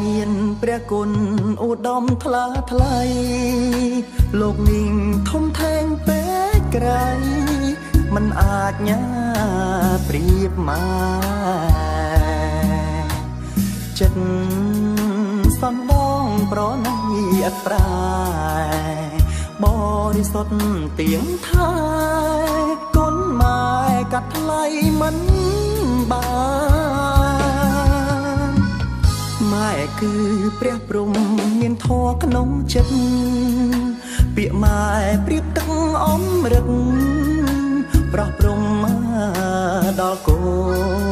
មានព្រះគុណឧត្តមថ្លាថ្លៃលោកនាងធំធេងពេកក្រៃមិនអាចញ៉ាប្រៀបមកចិត្តសំដងប្រណីអត់ប្រាបរិសុទ្ធទៀងថាគុណម៉ែកាត់ថ្លៃមិនបានម៉ែគឺព្រះព្រំមានធម៌ក្នុងចិត្តពាក្យម៉ែប្រៀបទឹកអមរឹកប្រោះព្រំដល់កូន